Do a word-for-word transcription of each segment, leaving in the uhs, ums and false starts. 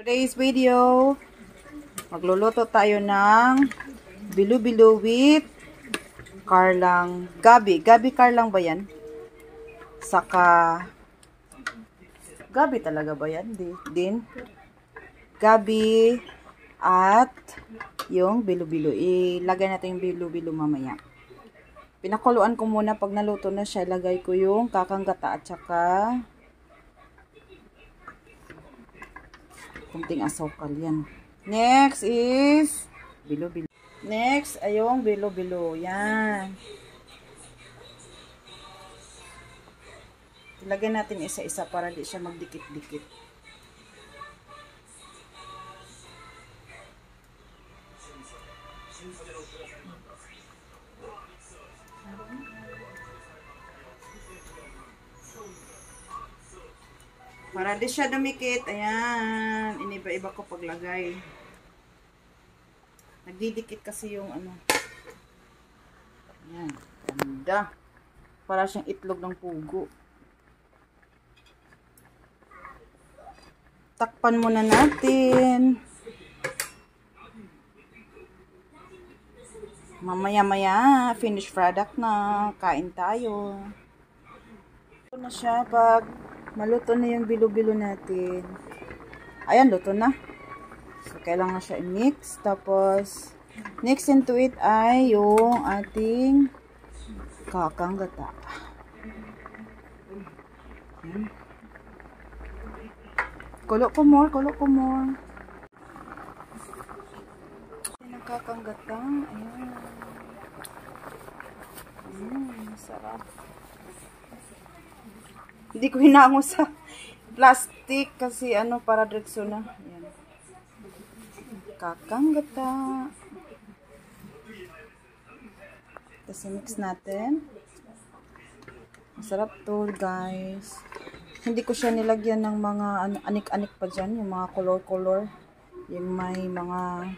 Today's video, magluluto tayo ng bilo-bilo with karlang gabi. Gabi karlang ba yan? Saka, gabi talaga ba yan? Di, din. Gabi at yung bilo-bilo. Ilagay natin yung bilo-bilo mamaya. Pinakuluan ko muna pag naluto na siya. Ilagay ko yung kakang gata at saka kunting asukal yan. Next is bilo-bilo. Next ay yung bilo-bilo. Yan. Ilagay natin isa-isa para di siya magdikit-dikit. Para di siya dumikit. Ayan. Iniba-iba ko paglagay. Nagdidikit kasi yung ano. Ayan. Ganda. Para siyang itlog ng pugo. Takpan muna natin. Mamaya-maya. Finished product na. Kain tayo. Ito na siya pag maluto na yung bilo-bilo natin. Ayan, luto na. So, kailangan siya i-mix. Tapos, next into it ay yung ating kakang gata. Ayan. Kulo ko more, kulo ko more. Ayan ang kakang gata. Ayan. Mmm, sarap. Hindi ko hinango sa plastic kasi ano para diretso na. Ayan. Kakang gata. Tapos mix natin. Masarap to guys. Hindi ko siya nilagyan ng mga anik-anik pa dyan. Yung mga color-color. Yung may mga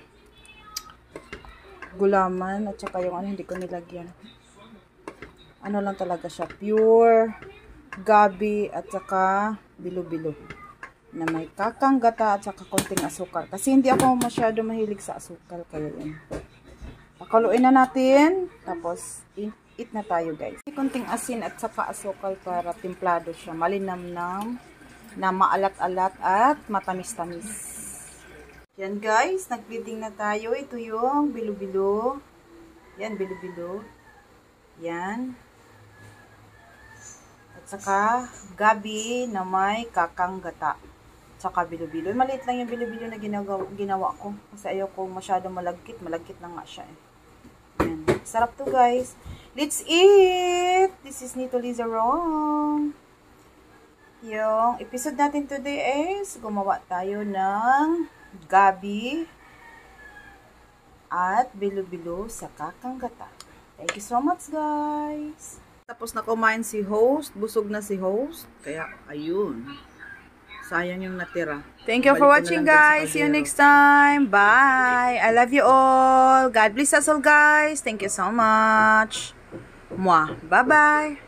gulaman at saka yung ano hindi ko nilagyan. Ano lang talaga siya. Pure gabi at saka bilo-bilo na may kakang gata at saka konting asukal. Kasi hindi ako masyado mahilig sa asukal. Kaya yun. Pakuluin na natin. Tapos, eat na tayo guys. Konting asin at saka asukal para timplado siya. Malinamnam na maalat-alat at matamis-tamis. Yan guys. Nag-bleeding na tayo. Ito yung bilo-bilo. Yan, bilo-bilo. Yan. Saka gabi na may kakang gata. Saka bilo-bilo. Maliit lang yung bilo-bilo na ginagawa, ginawa ko. Kasi ayaw ko masyado malagkit. Malagkit na nga siya eh. Ayan. Sarap to guys. Let's eat! This is Nito Liza Rong. Yung episode natin today is gumawa tayo ng gabi at bilo-bilo sa kakang gata. Thank you so much guys! Tapos na kumain si host. Busog na si host. Kaya, ayun. Sayang yung natira. Thank you for watching, guys. See you next time. Bye. I love you all. God bless us all, guys. Thank you so much. Mwah. Bye-bye.